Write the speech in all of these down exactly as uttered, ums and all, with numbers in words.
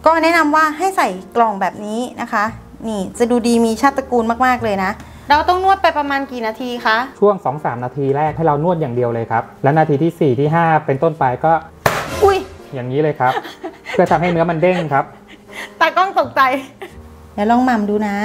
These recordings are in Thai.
ก็แนะนำว่าให้ใส่กล่องแบบนี้นะคะนี่จะดูดีมีชาติตระกูลมากๆเลยนะเราต้องนวดไปประมาณกี่นาทีคะช่วง สองถึงสาม นาทีแรกให้เรานวดอย่างเดียวเลยครับและนาทีที่สี่ที่ห้าเป็นต้นไปก็อุ้ยอย่างนี้เลยครับ เพื่อทำให้เนื้อมันเด้งครับตากล้องตกใจเดี๋ยวลองหม่ำดูนะ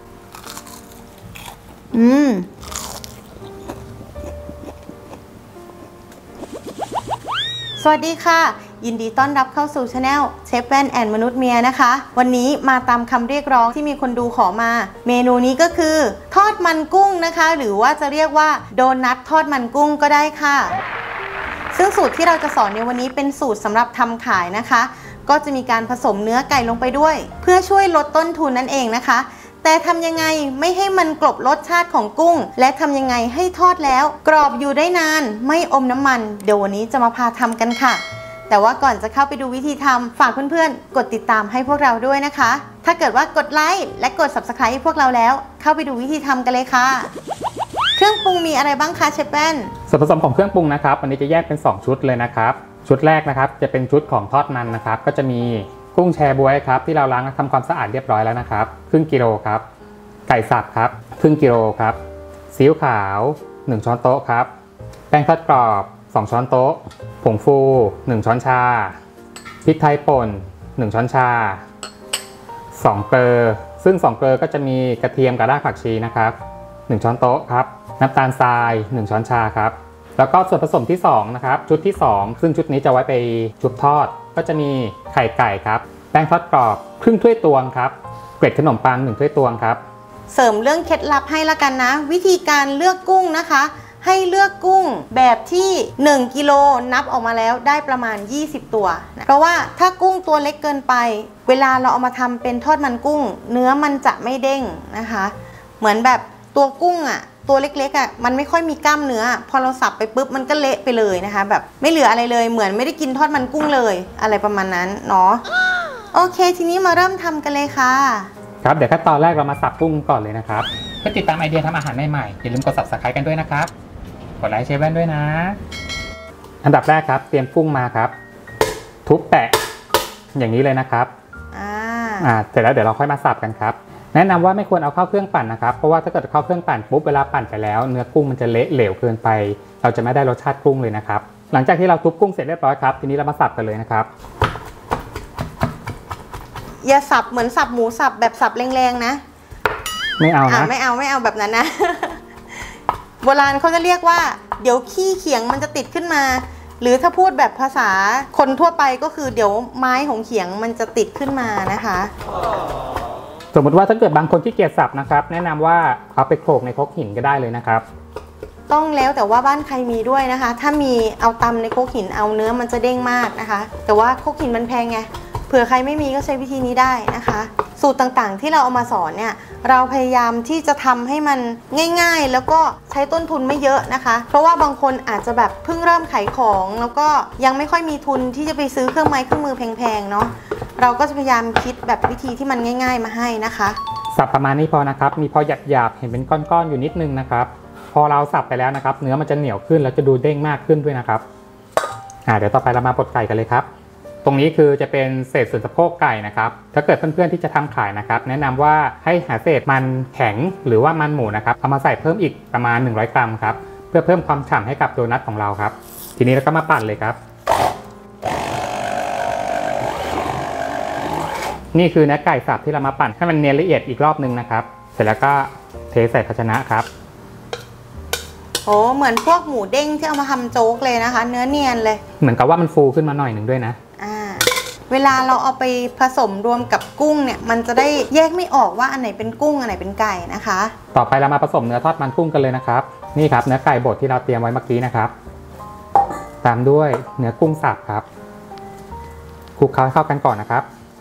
อืมสวัสดีค่ะยินดีต้อนรับเข้าสู่ช anel เชฟแว่นแอนมนุษย์เมียนะคะวันนี้มาตามคำเรียกร้องที่มีคนดูขอมาเมนูนี้ก็คือทอดมันกุ้งนะคะหรือว่าจะเรียกว่าโดนัททอดมันกุ้งก็ได้ค่ะซึ่งสูตรที่เราจะสอนในวันนี้เป็นสูตรสำหรับทำขายนะคะก็จะมีการผสมเนื้อไก่ลงไปด้วยเพื่อช่วยลดต้นทุนนั่นเองนะคะแต่ทำยังไงไม่ให้มันกลบรสชาติของกุ้งและทำยังไงให้ทอดแล้วกรอบอยู่ได้นานไม่อมน้ำมันเดี๋ยววันนี้จะมาพาทำกันค่ะแต่ว่าก่อนจะเข้าไปดูวิธีทำฝากเพื่อนๆกดติดตามให้พวกเราด้วยนะคะถ้าเกิดว่ากดไลค์และกด ซับสไครบ์ ให้พวกเราแล้วเข้าไปดูวิธีทำกันเลยค่ะเครื่องปรุงมีอะไรบ้างคะเชฟแป้นส่วนผสมของเครื่องปรุงนะครับวันนี้จะแยกเป็นสองชุดเลยนะครับชุดแรกนะครับจะเป็นชุดของทอดมันนะครับก็จะมีกุ้งแชบ๊วยครับที่เราล้างและทำความสะอาดเรียบร้อยแล้วนะครับครึ่งกิโลครับไก่สับครับครึ่งกิโลครับซีอิ๊วขาวหนึ่งช้อนโต๊ะครับแป้งทอดกรอบสองช้อนโต๊ะผงฟูหนึ่งช้อนชาพริกไทยป่นหนึ่งช้อนชาสองเกลือซึ่งสองเกลือก็จะมีกระเทียมกับรากผักชีนะครับหนึ่งช้อนโต๊ะครับน้ำตาลทรายหนึ่งช้อนชาครับแล้วก็ส่วนผสมที่สองนะครับชุดที่สองซึ่งชุดนี้จะไว้ไปชุบทอดก็จะมีไข่ไก่ครับแป้งทอดกรอบครึ่งถ้วยตวงครับเกล็ดขนมปังหนึ่งถ้วยตวงครับเสริมเรื่องเคล็ดลับให้ละกันนะวิธีการเลือกกุ้งนะคะให้เลือกกุ้งแบบที่หนึ่งกิโลนับออกมาแล้วได้ประมาณยี่สิบตัวนะเพราะว่าถ้ากุ้งตัวเล็กเกินไปเวลาเราเอามาทำเป็นทอดมันกุ้งเนื้อมันจะไม่เด้งนะคะเหมือนแบบตัวกุ้งอ่ะตัวเล็กๆอ่ะมันไม่ค่อยมีกล้ามเนื้อพอเราสับไปปุ๊บมันก็เละไปเลยนะคะแบบไม่เหลืออะไรเลยเหมือนไม่ได้กินทอดมันกุ้งเลยอะไรประมาณนั้นเนาะโอเคทีนี้มาเริ่มทำกันเลยค่ะครับเดี๋ยวขั้นตอนแรกเรามาสับกุ้งก่อนเลยนะครับเพื่อติดตามไอเดียทำอาหารใหม่ๆอย่าลืมกด ซับสไครบ์ กันด้วยนะครับกดไลค์เชฟแว่นด้วยนะอันดับแรกครับเตรียมกุ้งมาครับทุบแตะอย่างนี้เลยนะครับอ่าอ่าเสร็จแล้วเดี๋ยวเราค่อยมาสับกันครับแนะนำว่าไม่ควรเอาเข้าเครื่องปั่นนะครับเพราะว่าถ้าเกิดเข้าเครื่องปั่นปุ๊บเวลาปั่นไปแล้วเนื้อกุ้งมันจะเละเหลวเกินไปเราจะไม่ได้รสชาติกุ้งเลยนะครับหลังจากที่เราทุบกุ้งเสร็จเรียบร้อยครับทีนี้เรามาสับกันเลยนะครับอย่าสับเหมือนสับหมูสับแบบสับแรงๆนะไม่เอานะไม่เอาไม่เอาแบบนั้นนะโบราณเขาจะเรียกว่าเดี๋ยวขี้เขียงมันจะติดขึ้นมาหรือถ้าพูดแบบภาษาคนทั่วไปก็คือเดี๋ยวไม้ของเขียงมันจะติดขึ้นมานะคะสมมติว่าถ้าเกิดบางคนที่เกียจสับนะครับแนะนำว่าเอาไปโขลกในครกหินก็ได้เลยนะครับต้องแล้วแต่ว่าบ้านใครมีด้วยนะคะถ้ามีเอาตำในครกหินเอาเนื้อมันจะเด้งมากนะคะแต่ว่าครกหินมันแพงไงเผื่อใครไม่มีก็ใช้วิธีนี้ได้นะคะสูตรต่างๆที่เราเอามาสอนเนี่ยเราพยายามที่จะทำให้มันง่ายๆแล้วก็ใช้ต้นทุนไม่เยอะนะคะเพราะว่าบางคนอาจจะแบบเพิ่งเริ่มขายของแล้วก็ยังไม่ค่อยมีทุนที่จะไปซื้อเครื่องไม้เครื่องมือแพงๆเนาะเราก็จะพยายามคิดแบบวิธีที่มันง่ายๆมาให้นะคะสับประมาณนี้พอนะครับมีพอหยาบๆเห็นเป็นก้อนๆอยู่นิดนึงนะครับพอเราสับไปแล้วนะครับเนื้อมันจะเหนียวขึ้นแล้วจะดูเด้งมากขึ้นด้วยนะครับอ่าเดี๋ยวต่อไปเรามาบดไก่กันเลยครับตรงนี้คือจะเป็นเศษส่วนสะโพกไก่นะครับถ้าเกิดเพื่อนๆที่จะทำขายนะครับแนะนำว่าให้หาเศษมันแข็งหรือว่ามันหมูนะครับเอามาใส่เพิ่มอีกประมาณหนึ่งร้อยกรัมครับเพื่อเพิ่มความฉ่ำให้กับโดนัทของเราครับทีนี้เราก็มาปั่นเลยครับนี่คือเนื้อไก่สับที่เรามาปั่นให้มันเนียนละเอียดอีกรอบนึงนะครับเสร็จแล้วก็เทใส่ภาชนะครับโอ้เหมือนพวกหมูเด้งที่เอามาทำโจ๊กเลยนะคะเนื้อเนียนเลยเหมือนกับว่ามันฟูขึ้นมาหน่อยหนึ่งด้วยนะอ่าเวลาเราเอาไปผสมรวมกับกุ้งเนี่ยมันจะได้แยกไม่ออกว่าอันไหนเป็นกุ้งอันไหนเป็นไก่นะคะต่อไปเรามาผสมเนื้อทอดมันกุ้งกันเลยนะครับนี่ครับเนื้อไก่บดที่เราเตรียมไว้เมื่อกี้นะครับตามด้วยเนื้อกุ้งสับครับคลุกเคล้าให้เข้ากันก่อนนะครับ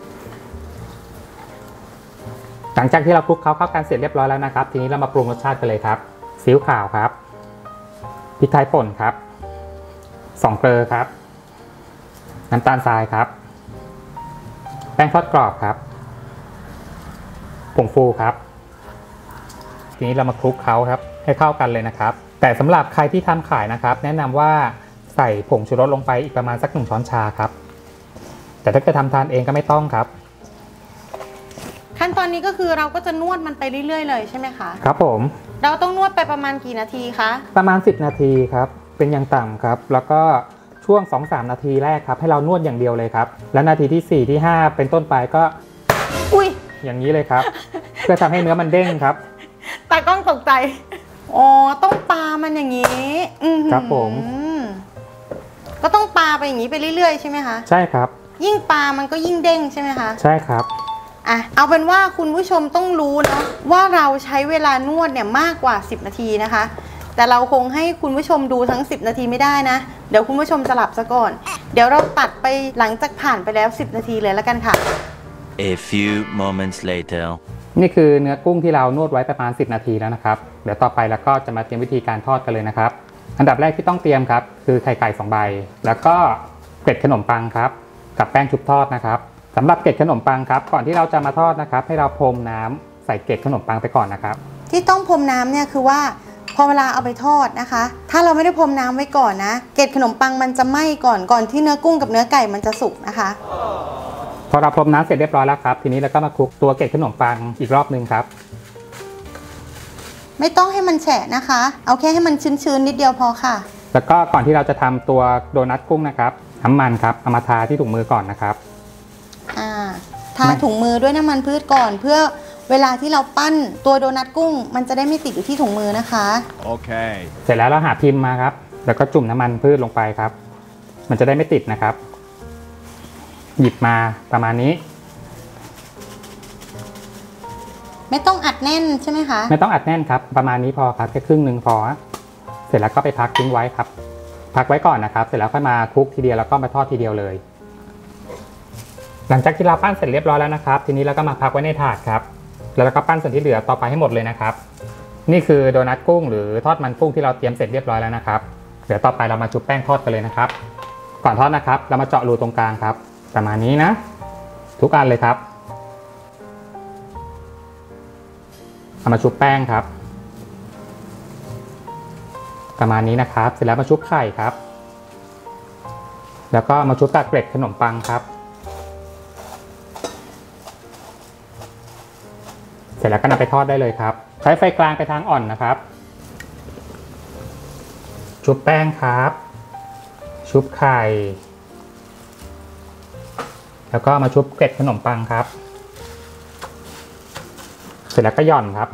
หลังจากที่เราคลุกเคล้าเข้ากันเสร็จเรียบร้อยแล้วนะครับทีนี้เรามาปรุงรสชาติกันเลยครับซีอิ๊วขาวครับพริกไทยป่นครับสองเกลือครับน้ำตาลทรายครับแป้งทอดกรอบครับผงฟูครับทีนี้เรามาคลุกเคล้าครับให้เข้ากันเลยนะครับแต่สำหรับใครที่ทำขายนะครับแนะนำว่าใส่ผงชูรสลงไปอีกประมาณสักหนึ่งช้อนชาครับแต่ถ้าเกิดทำทานเองก็ไม่ต้องครับขั้นตอนนี้ก็คือเราก็จะนวดมันไปเรื่อยๆเลยใช่ไหมคะครับผมเราต้องนวดไปประมาณกี่นาทีคะประมาณสิบนาทีครับเป็นอย่างต่ำครับแล้วก็ช่วง สองถึงสาม นาทีแรกครับให้เรานวดอย่างเดียวเลยครับและนาทีที่สี่ที่ห้าเป็นต้นไปก็อุ้ยอย่างนี้เลยครับ เพื่อทำให้เนื้อมันเด้งครับตากล้องตกใจอ๋อต้องปามันอย่างนี้ครับผมก็ต้องปาไปอย่างนี้ไปเรื่อยๆใช่ไหมคะใช่ครับยิ่งปามันก็ยิ่งเด้งใช่ไหมคะใช่ครับอ่ะเอาเป็นว่าคุณผู้ชมต้องรู้เนาะว่าเราใช้เวลานวดเนี่ยมากกว่าสิบนาทีนะคะแต่เราคงให้คุณผู้ชมดูทั้งสิบนาทีไม่ได้นะเดี๋ยวคุณผู้ชมจะหลับซะก่อนเดี๋ยวเราตัดไปหลังจากผ่านไปแล้วสิบนาทีเลยแล้วกันค่ะ A few moments later นี่คือเนื้อกุ้งที่เรานวดไว้ประมาณสิบนาทีแล้วนะครับเดี๋ยวต่อไปแล้วก็จะมาเตรียมวิธีการทอดกันเลยนะครับอันดับแรกที่ต้องเตรียมครับคือไข่ไก่สองใบแล้วก็เกล็ดขนมปังครับกับแป้งชุบทอดนะครับสำหรับเกล็ดขนมปังครับก่อนที่เราจะมาทอดนะครับให้เราพรมน้ำใส่เกล็ดขนมปังไปก่อนนะครับที่ต้องพรมน้ำเนี่ยคือว่าพอเวลาเอาไปทอดนะคะถ้าเราไม่ได้พรมน้ำไว้ก่อนนะเกล็ดขนมปังมันจะไหม้ก่อนก่อนที่เนื้อกุ้งกับเนื้อไก่มันจะสุกนะคะพอเราพรมน้ำเสร็จเรียบร้อยแล้วครับทีนี้เราก็มาคลุกตัวเกล็ดขนมปังอีกรอบนึงครับไม่ต้องให้มันแฉะนะคะเอาแค่ให้มันชื้นๆนิดเดียวพอค่ะแล้วก็ก่อนที่เราจะทำตัวโดนัทกุ้งนะครับน้ำมันครับเอามาทาที่ถุงมือก่อนนะครับอ่าทาถุงมือด้วยน้ำมันพืชก่อนเพื่อเวลาที่เราปั้นตัวโดนัทกุ้งมันจะได้ไม่ติดอยู่ที่ถุงมือนะคะโอเคเสร็จแล้วเราหาพิมพ์มาครับแล้วก็จุ่มน้ำมันพืชลงไปครับมันจะได้ไม่ติดนะครับหยิบมาประมาณนี้ไม่ต้องอัดแน่นใช่ไหมคะไม่ต้องอัดแน่นครับประมาณนี้พอครับแค่ครึ่งหนึ่งพอเสร็จแล้วก็ไปพักทิ้งไว้ครับพักไว้ก่อนนะครับเสร็จแล้วค่อยมาคลุกทีเดียวแล้วก็มาทอดทีเดียวเลยหลังจากที่เราปั้นเสร็จเรียบร้อยแล้วนะครับทีนี้เราก็มาพักไว้ในถาดครับแล้วเราก็ปั้นส่วนที่เหลือต่อไปให้หมดเลยนะครับนี่คือโดนัทกุ้งหรือทอดมันกุ้งที่เราเตรียมเสร็จเรียบร้อยแล้วนะครับเดี๋ยวต่อไปเรามาชุบแป้งทอดกันเลยนะครับก่อนทอดนะครับเรามาเจาะรูตรงกลางครับประมาณนี้นะทุกอันเลยครับเอามาชุบแป้งครับประมาณนี้นะครับเสร็จแล้วมาชุบไข่ครับแล้วก็มาชุบกับเกล็ดขนมปังครับเสร็จแล้วก็นำไปทอดได้เลยครับใช้ไฟกลางไปทางอ่อนนะครับชุบแป้งครับชุบไข่แล้วก็มาชุบเกล็ดขนมปังครับเสร็จแล้วก็หย่อนครับ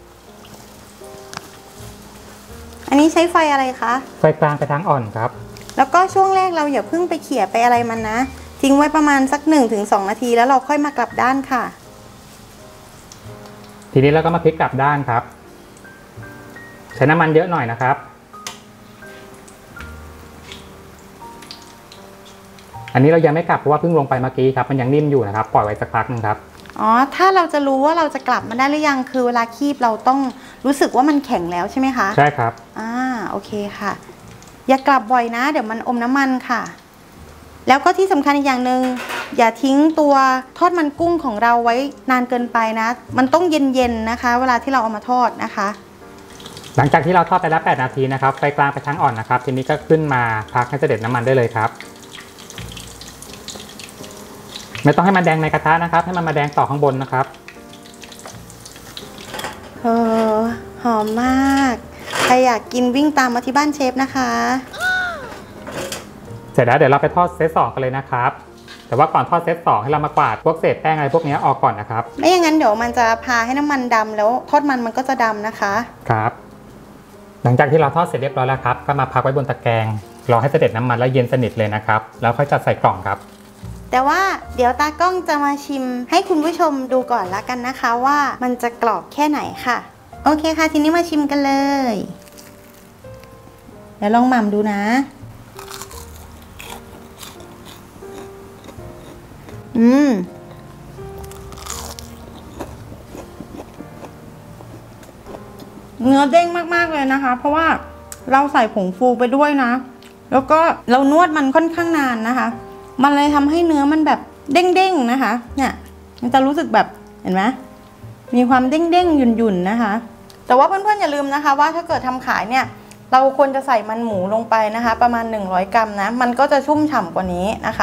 อันนี้ใช้ไฟอะไรคะไฟกลางไปทางอ่อนครับแล้วก็ช่วงแรกเราอย่าเพิ่งไปเขี่ยไปอะไรมันนะทิ้งไว้ประมาณสัก หนึ่งถึงสอง นาทีแล้วเราค่อยมากลับด้านค่ะทีนี้เราก็มาพลิกกลับด้านครับใช้น้ำมันเยอะหน่อยนะครับอันนี้เรายังไม่กลับเพราะว่าเพิ่งลงไปเมื่อกี้ครับมันยังนิ่มอยู่นะครับปล่อยไว้สักพักนึงครับอ๋อถ้าเราจะรู้ว่าเราจะกลับมาได้หรือยังคือเวลาคีบเราต้องรู้สึกว่ามันแข็งแล้วใช่ไหมคะใช่ครับอ่าโอเคค่ะอย่ากลับบ่อยนะเดี๋ยวมันอมน้ำมันค่ะแล้วก็ที่สำคัญอีกอย่างหนึ่งอย่าทิ้งตัวทอดมันกุ้งของเราไว้นานเกินไปนะมันต้องเย็นๆนะคะเวลาที่เราเอามาทอดนะคะหลังจากที่เราทอดไปแล้วแปดนาทีนะครับไฟกลางไปทางอ่อนนะครับทีนี้ก็ขึ้นมาพักให้เสด็จน้ำมันได้เลยครับไม่ต้องให้มันแดงในกระทะนะครับให้มันมาแดงต่อข้างบนนะครับเออหอมมากใครอยากกินวิ่งตามมาที่บ้านเชฟนะคะเสร็จแล้วเดี๋ยวเราไปทอดเซตสองกันเลยนะครับแต่ว่าก่อนทอดเซตสองให้เรามากวาดพวกเศษแป้งอะไรพวกนี้ออกก่อนนะครับไม่อย่างนั้นเดี๋ยวมันจะพาให้น้ำมันดำแล้วทอดมันมันก็จะดำนะคะครับหลังจากที่เราทอดเสร็จเรียบร้อยแล้วครับก็มาพักไว้บนตะแกรงรอให้เสด็จน้ำมันแล้วเย็นสนิทเลยนะครับแล้วค่อยจัดใส่กล่องครับแต่ว่าเดี๋ยวตากล้องจะมาชิมให้คุณผู้ชมดูก่อนละกันนะคะว่ามันจะกรอบแค่ไหนค่ะโอเคค่ะทีนี้มาชิมกันเลยเดี๋ยวลองหม่ำดูนะอืมเนื้อเด้งมากๆเลยนะคะเพราะว่าเราใส่ผงฟูไปด้วยนะแล้วก็เรานวดมันค่อนข้างนานนะคะมันเลยทำให้เนื้อมันแบบเด้งๆนะคะเนี่ยมันจะรู้สึกแบบเห็นไหมมีความเด้งๆหยุ่นๆนะคะแต่ว่าเพื่อนๆอย่าลืมนะคะว่าถ้าเกิดทำขายเนี่ยเราควรจะใส่มันหมูลงไปนะคะประมาณหนึ่งร้อยกรัมนะมันก็จะชุ่มฉ่ำกว่านี้นะคะ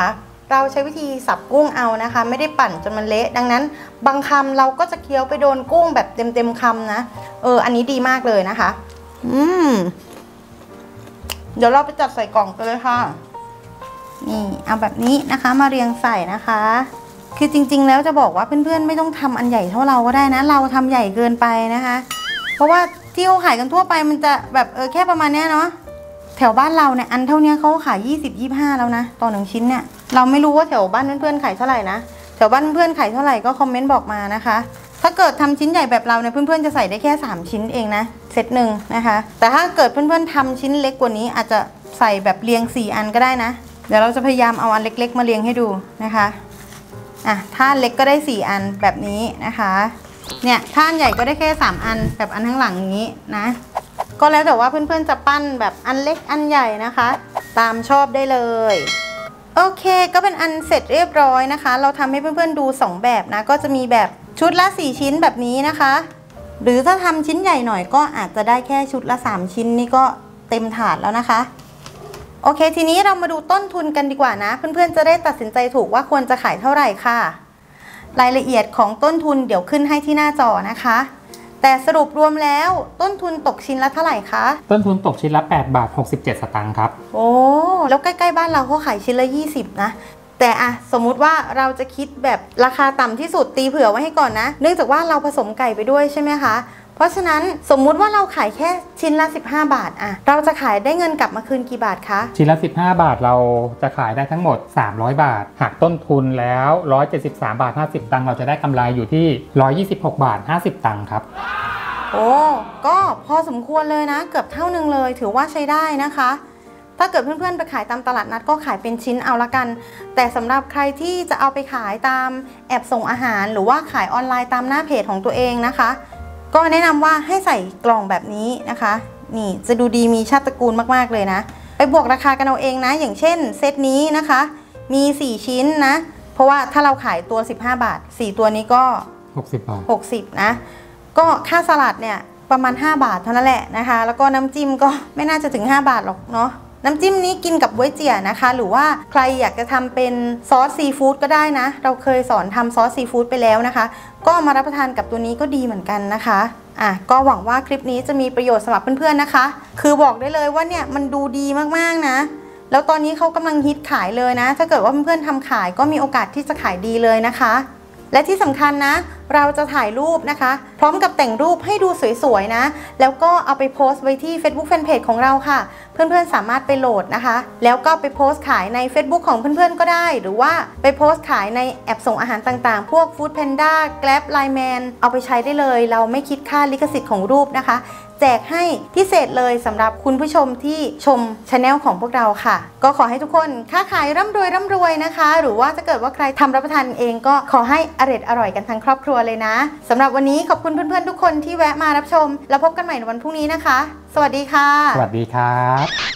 เราใช้วิธีสับกุ้งเอานะคะไม่ได้ปั่นจนมันเละดังนั้นบางคำเราก็จะเคี้ยวไปโดนกุ้งแบบเต็มๆคำนะเอออันนี้ดีมากเลยนะคะอืมเดี๋ยวเราไปจัดใส่กล่องกันเลยค่ะนี่เอาแบบนี้นะคะมาเรียงใส่นะคะคือจริงๆแล้วจะบอกว่าเพื่อนๆไม่ต้องทำอันใหญ่เท่าเราก็ได้นะเราทำใหญ่เกินไปนะคะเพราะว่าที่เขาขายกันทั่วไปมันจะแบบเออแค่ประมาณเนี้ยเนาะแถวบ้านเราเนี่ยอันเท่านี้เขาขายยี่สิบ ยี่สิบห้าแล้วนะต่อหนึ่งชิ้นเนี่ยเราไม่รู้ว่าแถวบ้านเพื่อนๆขายเท่าไหร่นะแถวบ้านเพื่อนๆขายเท่าไหร่ก็คอมเมนต์บอกมานะคะถ้าเกิดทำชิ้นใหญ่แบบเราเนี่ยเพื่อนๆจะใส่ได้แค่สามชิ้นเองนะเซตหนึ่งนะคะแต่ถ้าเกิดเพื่อนๆทำชิ้นเล็กกว่านี้อาจจะใส่แบบเรียงสี่อันก็ได้นะเดี๋ยวเราจะพยายามเอาอันเล็กๆมาเรียงให้ดูนะคะอ่ะถ้าเล็กก็ได้สี่อันแบบนี้นะคะเนี่ยถ้าอันใหญ่ก็ได้แค่สามอันแบบอันข้างหลังอย่างนี้นะก็แล้วแต่ว่าเพื่อนๆจะปั้นแบบอันเล็กอันใหญ่นะคะตามชอบได้เลยโอเคก็เป็นอันเสร็จเรียบร้อยนะคะเราทำให้เพื่อนๆดูสองแบบนะก็จะมีแบบชุดละสี่ชิ้นแบบนี้นะคะหรือถ้าทำชิ้นใหญ่หน่อยก็อาจจะได้แค่ชุดละสามชิ้นนี่ก็เต็มถาดแล้วนะคะโอเคทีนี้เรามาดูต้นทุนกันดีกว่านะเพื่อนๆจะได้ตัดสินใจถูกว่าควรจะขายเท่าไหร่ค่ะรายละเอียดของต้นทุนเดี๋ยวขึ้นให้ที่หน้าจอนะคะแต่สรุปรวมแล้วต้นทุนตกชิ้นละเท่าไหร่คะต้นทุนตกชิ้นละแปดบาทหกสิบเจ็ดสตางค์ครับโอ้แล้วใกล้ๆบ้านเราเขาขายชิ้นละยี่สิบนะแต่อะสมมุติว่าเราจะคิดแบบราคาต่ำที่สุดตีเผื่อไว้ให้ก่อนนะเนื่องจากว่าเราผสมไก่ไปด้วยใช่ไหมคะเพราะฉะนั้นสมมุติว่าเราขายแค่ชิ้นละสิบห้าบาทอะเราจะขายได้เงินกลับมาคืนกี่บาทคะชิ้นละสิบห้าบาทเราจะขายได้ทั้งหมดสามร้อยบาทหักต้นทุนแล้วหนึ่งร้อยเจ็ดสิบสามบาทห้าสิบตังค์เราจะได้กำไรอยู่ที่หนึ่งร้อยยี่สิบหกบาทห้าสิบตังค์ครับโอ้ก็พอสมควรเลยนะเกือบเท่านึงเลยถือว่าใช้ได้นะคะถ้าเกิดเพื่อนๆไปขายตามตลาดนัดก็ขายเป็นชิ้นเอาละกันแต่สำหรับใครที่จะเอาไปขายตามแอบส่งอาหารหรือว่าขายออนไลน์ตามหน้าเพจของตัวเองนะคะก็แนะนำว่าให้ใส่กล่องแบบนี้นะคะนี่จะดูดีมีชาติตระกูลมากๆเลยนะไปบวกราคากันเอาเองนะอย่างเช่นเซตนี้นะคะมีสี่ชิ้นนะเพราะว่าถ้าเราขายตัวสิบห้าบาทสี่ตัวนี้ก็หกสิบบาทหกสิบนะก็ค่าสลัดเนี่ยประมาณห้าบาทเท่านั้นแหละนะคะแล้วก็น้ำจิ้มก็ไม่น่าจะถึงห้าบาทหรอกเนาะน้ำจิ้มนี้กินกับบ๊วยเจี๋ยนะคะหรือว่าใครอยากจะทำเป็นซอสซีฟู้ดก็ได้นะเราเคยสอนทำซอสซีฟู้ดไปแล้วนะคะก็มารับประทานกับตัวนี้ก็ดีเหมือนกันนะคะอ่ะก็หวังว่าคลิปนี้จะมีประโยชน์สำหรับเพื่อนๆนะคะคือบอกได้เลยว่าเนี่ยมันดูดีมากๆนะแล้วตอนนี้เขากำลังฮิตขายเลยนะถ้าเกิดว่าเพื่อนๆทำขายก็มีโอกาสที่จะขายดีเลยนะคะและที่สำคัญนะเราจะถ่ายรูปนะคะพร้อมกับแต่งรูปให้ดูสวยๆนะแล้วก็เอาไปโพสต์ไว้ที่ Facebook Fanpage ของเราค่ะเพื่อนๆสามารถไปโหลดนะคะแล้วก็ไปโพสต์ขายใน Facebook ของเพื่อนๆก็ได้หรือว่าไปโพสต์ขายในแอปส่งอาหารต่างๆพวก Food Panda Grab ไลน์แมน เอาไปใช้ได้เลยเราไม่คิดค่าลิขสิทธิ์ของรูปนะคะแจกให้พิเศษเลยสำหรับคุณผู้ชมที่ชม Channel ของพวกเราค่ะก็ขอให้ทุกคนค้าขายร่ำรวยร่ำรวยนะคะหรือว่าจะเกิดว่าใครทำรับประทานเองก็ขอให้อร่อยอร่อยกันทั้งครอบครัวเลยนะสำหรับวันนี้ขอบคุณเพื่อนๆทุกคนที่แวะมารับชมแล้วพบกันใหม่ในวันพรุ่งนี้นะคะสวัสดีค่ะสวัสดีครับ